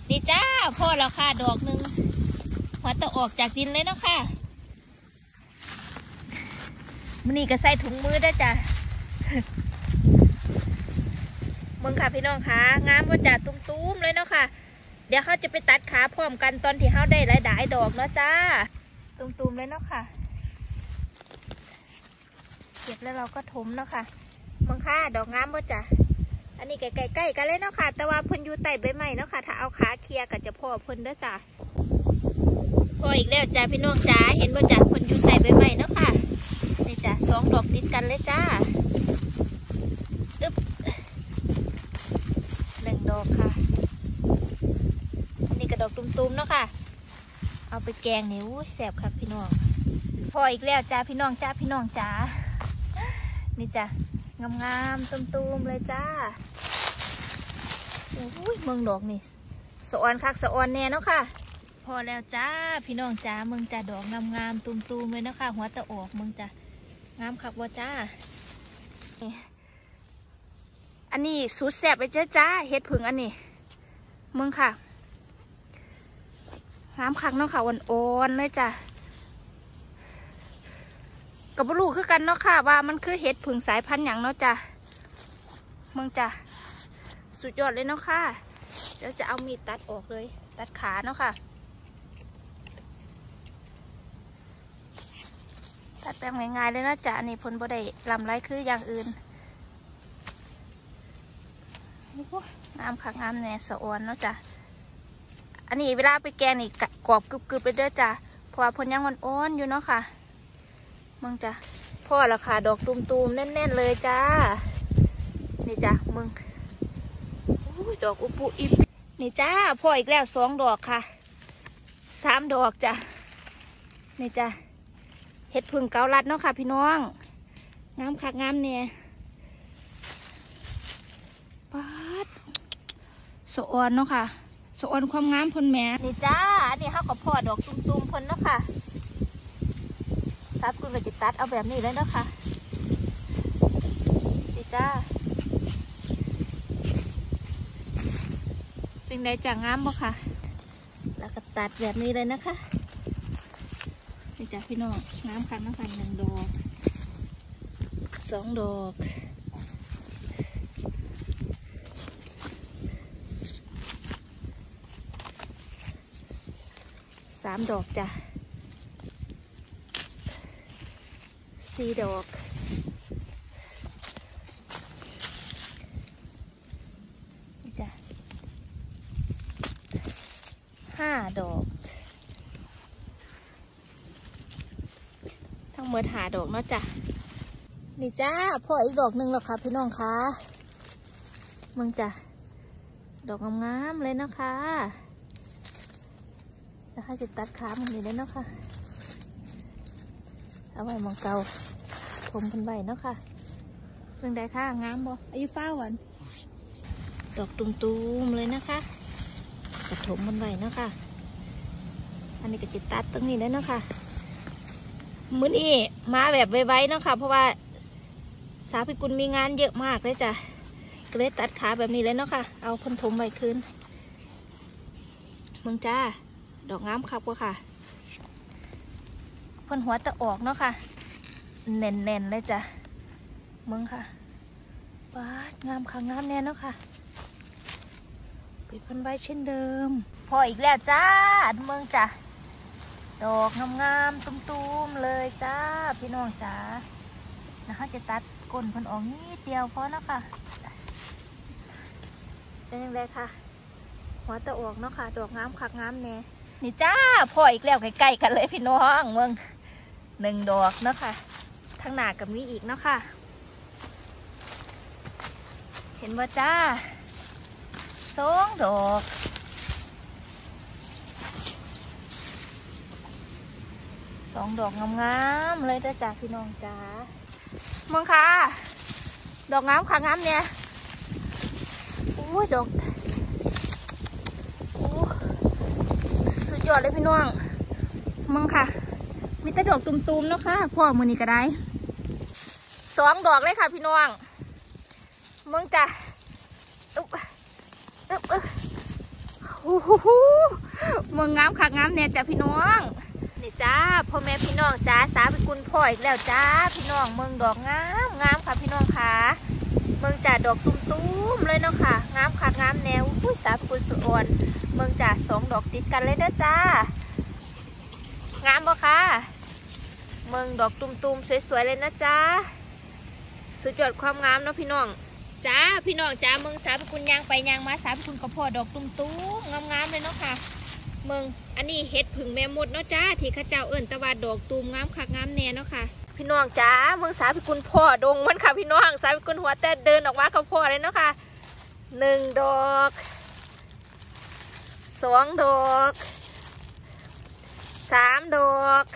ดีจ้าพ่อแล้วค่ะดอกหนึ่งหัวตะออกจากดินเลยเนาะค่ะมันนี่ก็ใส่ถุงมือได้จ้ะมึงค่ะพี่น้องค่ะงามว่าจะตุ้มๆเลยเนาะค่ะเดี๋ยวเขาจะไปตัดขาพร้อมกันตอนที่เขาได้หลายๆดอกเนาะจ้าตุ้มๆเลยเนาะค่ะเก็บแล้วเราก็ถมเนาะค่ะมึงค่ะดอกงามว่าจะอันนี้ใกล้ๆกันเลยเนาะค่ะแต่ว่าเพิ่นอยู่ใต้ใบไม้เนาะค่ะถ้าเอาขาเคลียก็จะพ่อเพิ่นเด้อจ้าพออีกแล้วจ้าพี่น้องจ้าเห็นว่าจ้าเพิ่นอยู่ใต้ใบไม้เนาะค่ะนี่จ้า2 ดอกติดกันเลยจ้า1 ดอกค่ะนี่กระดอกตุ้มๆเนาะค่ะเอาไปแกงนี่แซ่บครับพี่น้องพออีกแล้วจ้าพี่น้องจ้าพี่น้องจ้านี่จ้างามๆตุ้มๆเลยจ้าโอ้ยเมืองดอกนี่สะออนคักสะออนแน่เนาะค่ะพอแล้วจ้าพี่น้องจ้าเมืองจ้าดอกงามๆตุ้มๆเลยเนาะค่ะหัวตะออกเมืองจ้างามคักบ่จ้าอันนี้สุดแซ่บไปจ้าเห็ดผึ่งอันนี้เมืองค่ะน้ำคักเนาะค่ะอ่อนๆเลยจ้ะกับลูกคือกันเนาะค่ะว่ามันคือเห็ดผึ่งสายพันธุ์อย่างเนาะจ้ะเมืองจ้ะสุดยอดเลยเนาะค่ะเดี๋ยวจะเอามีดตัดออกเลยตัดขาเนาะค่ะตัดแปลงง่ายๆเลยนะจ้ะอันนี้ผลบ่ได้ลำไรคืออย่างอื่นงามค่ะงามแน่สะออนเนาะจ้ะอันนี้เวลาไปแกงนี่กรอบกรึบๆไปเด้อจ้ะเพราะว่าผลยังอ่อนๆอยู่เนาะค่ะมึงจ้ะพ่อละค่ะดอกตูมๆแน่นๆเลยจ้านี่จ้ะมึงดอกอุปุอิปนี่จ้าพ่ออีกแล้ว2 ดอกค่ะ3 ดอกจ้ะนี่จ้ะเห็ดผึ่งเกาลัดเนาะค่ะพี่น้องงามคักงามเนี่ยปาดสะออนเนาะค่ะสะออนความงามพนแม่นี่จ้าอันนี้เขาก็พ่อดอกตุ้มๆพนเนาะค่ะซับคุณไปจิตตัดเอาแบบนี้เลยเนาะค่ะนี่จ้าเป็นไงจ้างามบ่ค่ะแล้วก็ตัดแบบนี้เลยนะคะนี่จ้าพี่น้องงามคันนะคะ1 ดอก2 ดอก3 ดอกจ้ะ4 ดอกนี่จ้ะ5 ดอกทั้งหมด5 ดอกเนาะจ้ะนี่จ้าพ่ออีกดอกหนึ่งแล้วค่ะพี่น้องคะมึงจ้ะดอกงามๆเลยนะคะแล้วให้จะตัดขามันนี่เลยเนาะค่ะเอาไว้มองเกาผมกันใบเนาะค่ะเรื่องใดค่ะงามบ่อายุฟ้าวันดอกตุ้มๆเลยนะคะกระถมกันใบเนาะค่ะอันนี้ก็จะตัดตรงนี้เลยเนาะค่ะมื้อนี้มาแบบไวๆเนาะค่ะเพราะว่าสาวพิกุลมีงานเยอะมากเลยจ้ะก็เลยตัดขาแบบนี้เลยเนาะค่ะเอาพันถมใบคืนมึงจ้าดอกงามครับว่าค่ะพ่นหัวตะออกเนาะค่ะแน่นๆเลยจ้ะมึงค่ะว้างามค่ะงามแน่เนาะค่ะปิดพันไว้เช่นเดิมพออีกแล้วจ้ามึงจ้ะดอกงามๆตุ้มๆเลยจ้าพี่น้องจ้านะคะจะตัดก้นพันออกนิดเดียวพอเนาะค่ะเป็นยังไงค่ะหัวตะออกเนาะค่ะดอกงามคักงามแน่นี่จ้าพ่ออีกแล้วใกล้ๆกันเลยพี่น้องมึง1 ดอกเนาะค่ะทางหน้ากับมีอีกเนาะค่ะเห็นว่าจ้า2 ดอก2 ดอกงามๆเลยเด้อจ้าพี่น้องจ้ามึงค่ะดอกงามค่ะงามเนี่ยโอ้ยดอกสุดยอดเลยพี่น้องมึงค่ะมีแต่ดอกตุ่มๆเนาะค่ะพ่อมือนี้ก็ได้2 ดอกเลยค่ะพี่น้องมึงจ้ะโอ้โอ้โหมึงงามคักงามเนี่ยจ้าพี่น้องนี่จ้าพ่อแม่พี่น้องจ้าสาไปกุลพ่ออีกแล้วจ้าพี่น้องเมืองดอกงามงามค่ะพี่น้องค่ะเมืองจ่าดอกตุ้มๆเลยเนาะค่ะงามคักงามแนวอุ้ยสาไปกุลสุอ่อนเมืองจ่า2 ดอกติดกันเลยนะจ้างามบ่คะเมืองดอกตุ้มๆสวยๆเลยนะจ้าสุดยอดความงามเนาะพี่น้องจ้าพี่น้องจ้าเมืองสาพิกุลยางไปยางมาสาพิกุลกระเพาะดอกตุ้มๆงามๆเลยเนาะค่ะเมืองอันนี้เห็ดผึ่งแม่มดเนาะจ้าที่ข้าเจ้าเอิ้นตะวันดอกตูมงามคักงามแน่เนาะค่ะพี่น้องจ้าเมืองสาพิกุลพ่อดงมันค่ะพี่น้องสาพิกุลหัวแต่เดินออกมากับพ่อเลยเนาะค่ะ1 ดอก2 ดอก3 ดอก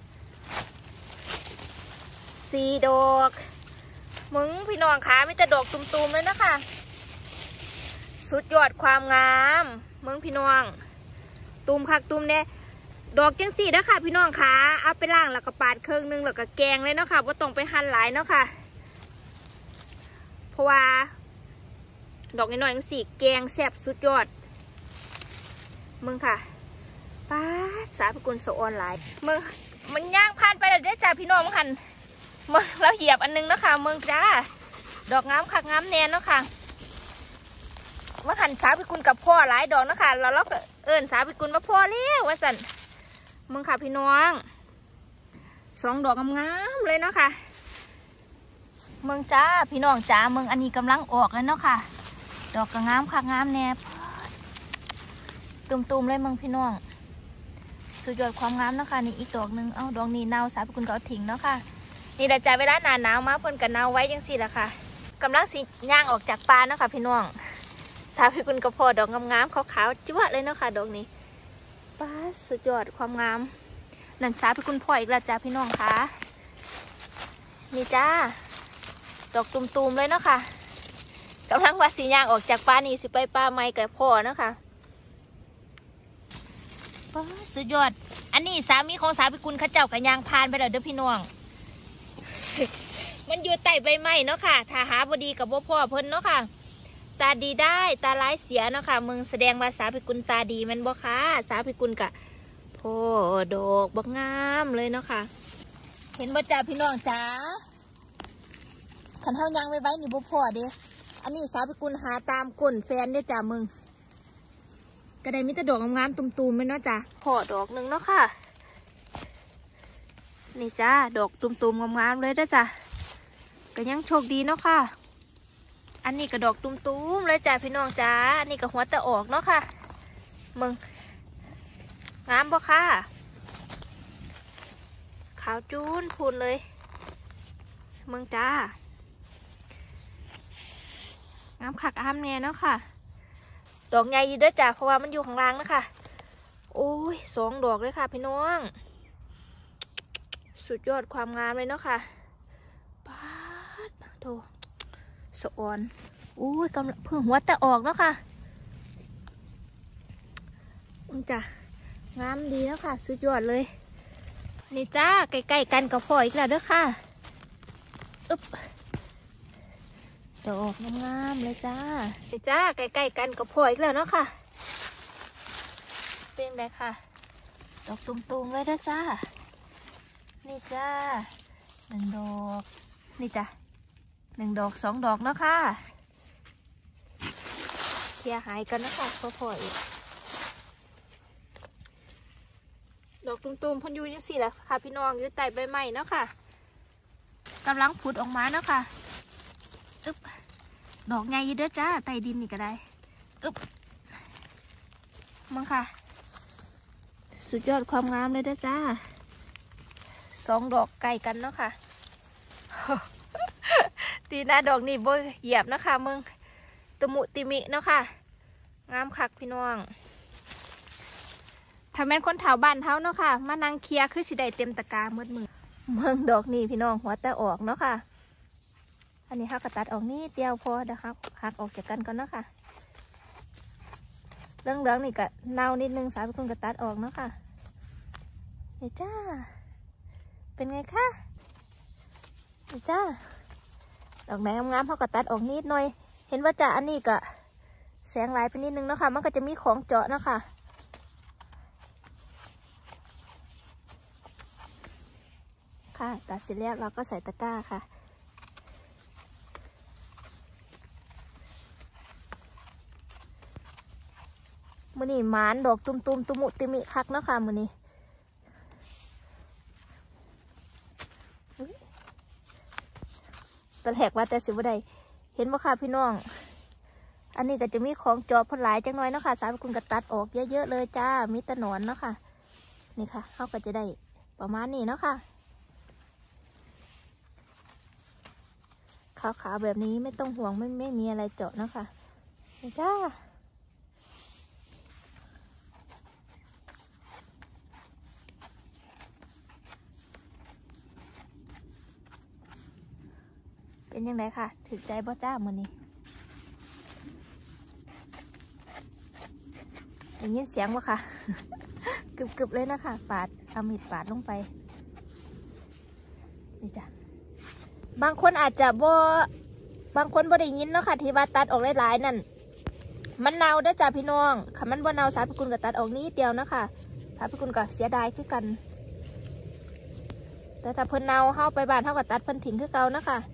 4 ดอกมึงพี่น้องขาไม่แต่ดอกตุ่มๆเลยนะคะสุดยอดความงามมึงพี่น้องตุ่มคักตุ่มเนี่ยดอกจังสี่นะคะพี่น้องขาเอาไปล่างแล้วก็ปาดเครื่องนึงแล้วก็แกงเลยเนาะค่ะว่าต้องไปหั่นหลายเนาะค่ะเพราะว่าดอกน้อยๆจังสี่แกงแซ่บสุดยอดมึงค่ะป้าสาพิกุลโซออนไลน์มึงมันย่างผ่านไปแล้วเด้อจ้าพี่น้องมึงหันมึงเราเหยียบอันนึงเนาะค่ะมึงจ้าดอกงามคักงามแน่นเนาะค่ะเมื่อหันสาพิกุลกับพ่อหลายดอกเนาะค่ะเราก็เอิญสาพิกุลมาพ่อเลี้ยวว่าสันมึงค่ะพี่น้อง2 ดอกงามๆเลยเนาะค่ะมึงจ้าพี่น้องจ้ามึงอันนี้กำลังออกเลยเนาะค่ะดอกก็งามคักงามแน่ตุ่มๆเลยมึงพี่น้องสุดยอดความงามเนาะค่ะนี่อีกดอกนึงเอ้าดอกนี้เน่าสาพิกุลก็เอาทิ้งเนาะค่ะนี่แหละจ้าเวลาหนาวมาเพิ่นกันเน่าไว้ยังสิล่ะค่ะกำลังสิย่างออกจากปลาเนาะค่ะพี่น้องสาพิกุลกระเพาะดอกงามๆขาวๆจั๊วะเลยเนาะค่ะดอกนี้ป้าสุดยอดความงามนั่นสาพิกุลพ่ออีกแล้วจ้าพี่น้องค่ะนี่จ้าดอกตุ่มๆเลยเนาะค่ะกำลังว่าสิย่างออกจากปลานี่สิไปปลาไม้กับพ่อเนาะค่ะป้าสุดยอดอันนี้สามีของสาพิกุลข้าเจ้ากับยางพานไปแล้วเด้อพี่น้องมันอยู่ใต้ใบไม้เนาะค่ะถ้าหาบดีกับพ่อเพิ่นเนาะค่ะตาดีได้ตาร้ายเสียเนาะค่ะมึงแสดงว่าสาพิกุลตาดีมันบ่ค่ะสาพิกุลกะพ่อดอกบักงามเลยเนาะค่ะเห็นบ่จ้าพี่น้องจ้าขันเท้ายางไว้นี่บ่พ่อเด้อันนี้สาพิกุลหาตามก้นแฟนเนี่ยจ้ามึงกระไดมีแต่ดอกงามๆตุ่มๆเลยเนาะจ้าพ่อดอกนึงเนาะค่ะนี่จ้าดอกตุ่มๆงามๆเลยนะจ้ะก็ยังโชคดีเนาะค่ะอันนี้ก็ดอกตุ่มๆเลยจ้าพี่น้องจ้าอันนี้ก็หัวตะออกเนาะค่ะมึงงามบ่ค่ะขาวจูนพูนเลยมึงจ้างามคักอ้ามแน่เนาะค่ะดอกใหญ่อยู่เด้อจ้าเพราะว่ามันอยู่ข้างล่างนะคะโอ้ย2 ดอกเลยค่ะพี่น้องสุดยอดความงามเลยเนาะค่ะป้าดโถสะออนอุ้ยกำลังเพิ่งหัวแต่ออกเนาะค่ะจ้ะงามดีแล้วค่ะสุดยอดเลยนี่จ้าใกล้ๆกันกับพ่ออีกแล้วเด้อค่ะอึ๊บดอกงามๆเลยจ้านี่จ้าใกล้ๆกันกับพ่ออีกแล้วเนาะค่ะเป็นไงค่ะดอกตุ่มๆเลยเด้อจ้านี่จ้า1 ดอกนี่จ้ะ1 ดอก2 ดอกเนาะค่ะเคลียร์หายกันนะคะพออีกดอกตุ่มๆพันยูยังสี่แหละค่ะพี่น้องอยู่ใต้ใบไม้เนาะค่ะกำลังผุดออกมาเนาะค่ะอึ๊บดอกใหญ่เด้อจ้าใต้ดินนี่ก็ได้อึ๊บมั้งค่ะสุดยอดความงามเลยเด้อจ้า2 ดอกไก่กันเนาะค่ะ ตีหน้าดอกนี่โบเหยียบเนาะค่ะมึงตะมุติมิเนาะค่ะงามคักพี่น้องถ้าแม่นคนแถวบ้านเท้าเนาะค่ะมานั่งเคลียร์คือสิได้เต็มตะกร้ามืดมือเมืองดอกนี่พี่น้องหัวแต่ออกเนาะค่ะอันนี้หักกระตัดออกนี่เดียวพอนะครับหักออกจากกันก่อนเนาะค่ะเรื่องนี่ก็เน่านิดนึงสายเป็นคนกระตัดออกเนาะค่ะนี่จ้าเป็นไงคะนี่จ้าดอกไหนงามๆเขาก็ตัดออกนิดหน่อยเห็นว่าจ้าอันนี้ก็แสงหลายไปนิดนึงเนาะค่ะมันก็จะมีของเจาะเนาะค่ะค่ะตัดเสร็จแล้วเราก็ใส่ตะกร้าค่ะมือนี่หมานดอกตุ่มๆตุมุติมิคักเนาะค่ะมือนี่ตะแหกว่าแต่สิบได้เห็นบ่ค่ะพี่น้องอันนี้ก็จะมีของจอบพลายจังน้อยเนาะค่ะสาวคุณก็ตัดออกเยอะๆเลยจ้ามีตะหนอนเนาะค่ะนี่ค่ะเขาก็จะได้ประมาณนี้เนาะค่ะขาวๆแบบนี้ไม่ต้องห่วงไม่มีอะไรเจาะเนาะค่ะนี่จ้าเป็นยังไงค่ะถึกใจบ่จ้ามือนี้ได้ยินเสียงวะค่ะ กึบเลยนะคะปาดเอามีดปาดลงไปนี่จ้ะบางคนอาจจะบางคนบ่ได้ยินเนาะค่ะที่ว่าตัดออกหลายๆนั่นมันเน่าเด้อจ้าพี่น้องค่ะมันบ่เน่าสาวพิกุลก็ตัดออกนิดเดียวนะคะสาวพิกุลก็เสียดายคือกันแต่ถ้าเพิ่นเน่าเฮาไปบ้านเฮาก็ตัดเพิ่นทิ้งคือเก่านะคะ